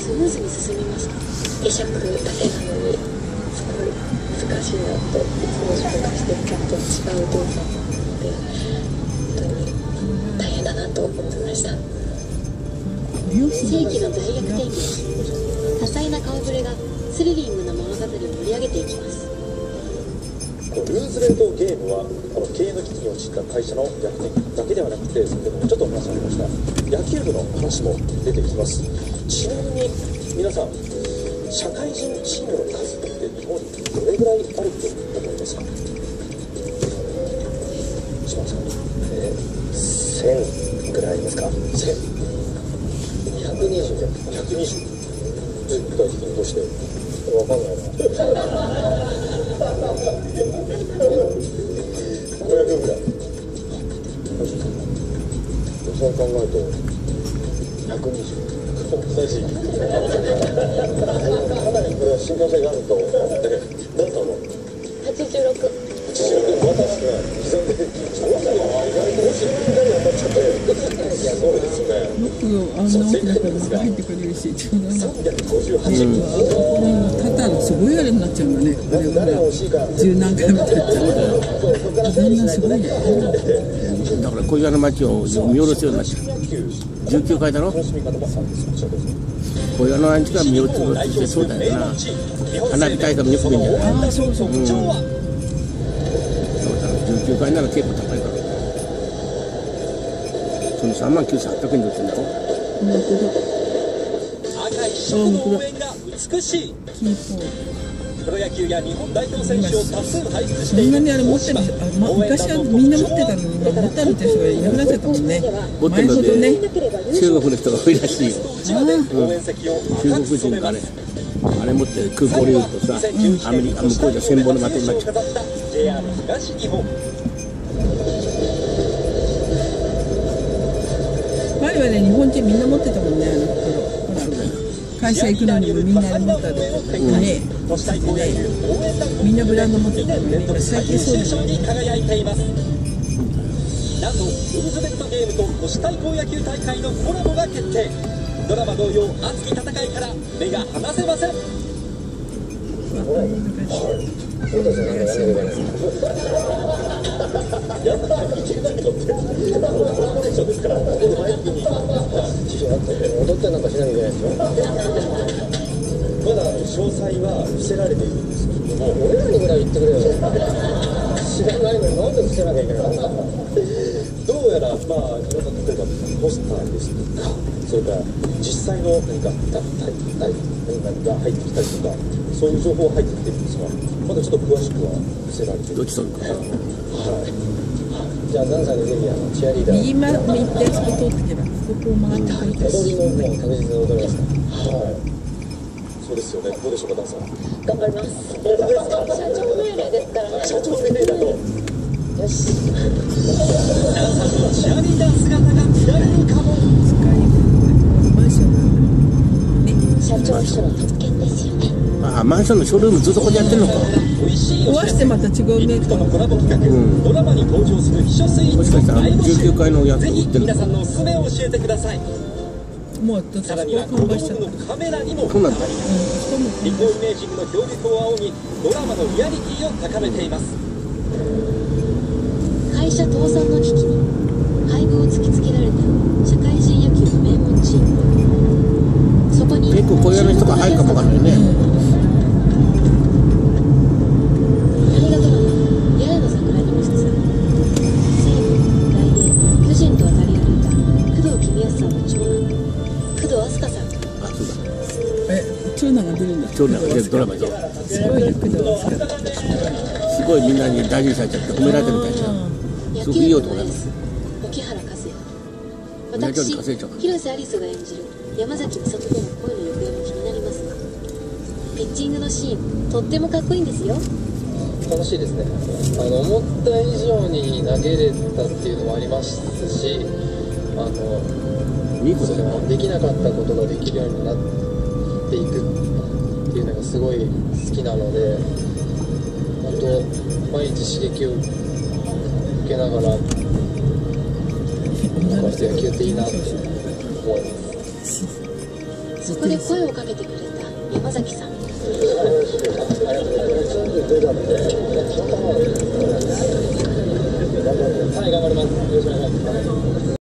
スムーズに進みました。会釈だけなのにすごい難しいなと、いつも自分がしてるキャットと違う動作で本当に大変だなと思ってました。世紀の大逆転劇、多彩な顔ぶれがスリリングな物語を盛り上げていきます。 ルーズレートゲームは経営の危機に陥った会社の逆転だけではなくて、先ほどもちょっとお話ありました野球部の話も出てきます。ちなみに皆さん、社会人チームの数って日本にどれぐらいあると思いますか？島さん、1000ぐらいありますか？1000、120、具体的にどうして？分かんないな。500ぐらい。そう考えると120。同じ。かなりこれは信憑性があると思って、何と思う？86。86、また少ない。刻んで、意外ともしみんなに当たっちゃって。いや、そうですね。 よくあんな大きな声が入ってくれるし、ちょうどただすごいあれになっちゃうんだね。あれは十何回も経っちゃう。だんだんすごいね。 だから小岩の町を見下ろすようになっちゃう。19階だろ。小岩の町が見下ろしてそうだよな。花火大会もよく見るんじゃない。 ああ、そうそう。 19階なら結構高いから。その39,800円で売ってんだろ。 赤一色の応援が美しい。プロ野球や日本代表選手を多数輩出している。 みんなにあれ持ってる。昔はみんな持ってたのに、今持ってるって人がいなくなっちゃったもんね。前ほどね。 中国の人が多いらしいよ。中国人がね、あれ持って空港に売るとさ、アメリカ向こうじゃ千本の的になっちゃう。 JR 東日本。 前はね、日本人みんな持ってたもんね、あの頃。ほら、会社行くのにもみんなあれ持ったで、ね、みんなブランド持ってたのに、今最近そうじゃない。 なんとルーズベルトゲームと都市対抗野球大会のコラボが決定。ドラマ同様熱き戦いから目が離せません。 やったらいけないのってコンディションですから、ここで前に踊ってなんかしなきゃいけないですよ。まだ詳細は伏せられているんですけども、俺らにぐらい言ってくれよ。知らないのになんで伏せなきゃいけないの。どうやらまあいろんな、例えばポスターですとか、それから実際の何かが入ってきたりとか、そういう情報が入ってきてるんですが、まだちょっと詳しくは伏せられている。 どっちとるか。 じゃあ何歳のぜひチアリーダー右回ってあそこ通ってけば、ここを回ってくれたし。 踊りももう確実に踊りますか。はい。そうですよね。どうでしょうか、ダンさん。 頑張ります。本当ですか。社長命令ですからね。 社長命令だと。 よし。 ダンさんのチアリーダー姿が見られるかも。 マンションなんだ。 社長秘書の特権ですよね。 あ、マンションのショールームずっとここでやってんのか。 壊してまた違うメーカーのコラボ企画、ドラマに登場する秘書スイーツもしかしたら大募集。 19階のやつぜひ売ってるのか。 皆さんのおすすめを教えてください。 もうだってさらにはそこは完売しちゃった。 のカメラにもそうなんだ。 リコイメージングの協力を仰ぎ、ドラマのリアリティを高めています。 会社倒産の危機に廃部を突きつけられた社会人野球の名門チーム。そこに結構こういう人が入るかもわかんないね。 大河ドラマ「八重の桜」にも出演。西武、大英、巨人と渡り歩いた工藤公康さんの長男工藤飛鳥さん。 あ、そうだ。 長男が出るんだ。 長男が出るドラマで。 すごいね、工藤が使った。 すごいみんなに大事にされちゃって褒められてるみたいじゃん。すごくいい男だね。 沖原和也。 同じように私稼いじゃう。 広瀬アリスが演じる山崎美里との恋の行方も気になりますが、ピッチングのシーンとってもかっこいいんですよ。 楽しいですね。思った以上に投げれたっていうのもありますし、 いいことだよ。 できなかったことができるようになっていくっていうのがすごい好きなので、本当毎日刺激を受けながらこうして野球っていいなって思います。 そこで声をかけてくれた山崎さん。 はい、頑張ります。よろしくお願いします。